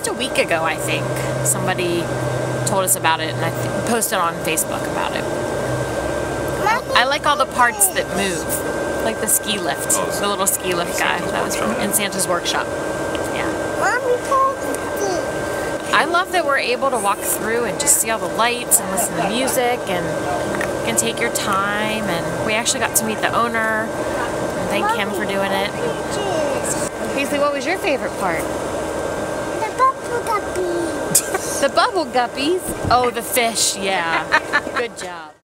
just a week ago, I think. Somebody told us about it, and I posted on Facebook about it. I like all the parts that move, like the ski lift, the little ski lift guy. That was from in Santa's workshop. Yeah. I love that we're able to walk through and just see all the lights and listen to music, and you can take your time. And we actually got to meet the owner and thank him for doing it. Paisley, what was your favorite part? The bubble guppies. The bubble guppies? Oh, the fish, yeah. Good job.